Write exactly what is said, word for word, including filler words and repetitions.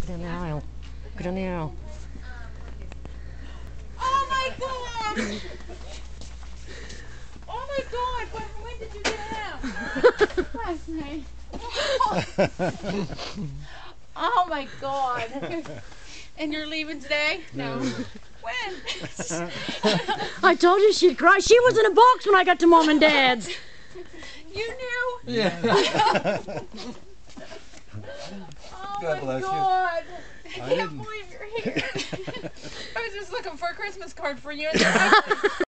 down the aisle. Go down the aisle. Oh my god! Oh my god! When, when did you get out? Last night. Oh my god! And you're leaving today? No. When? I told you she'd cry. She was in a box when I got to Mom and Dad's. You knew? Yeah. Oh God my bless you. god! I I can't didn't. believe you're here. I was just looking for a Christmas card for you. And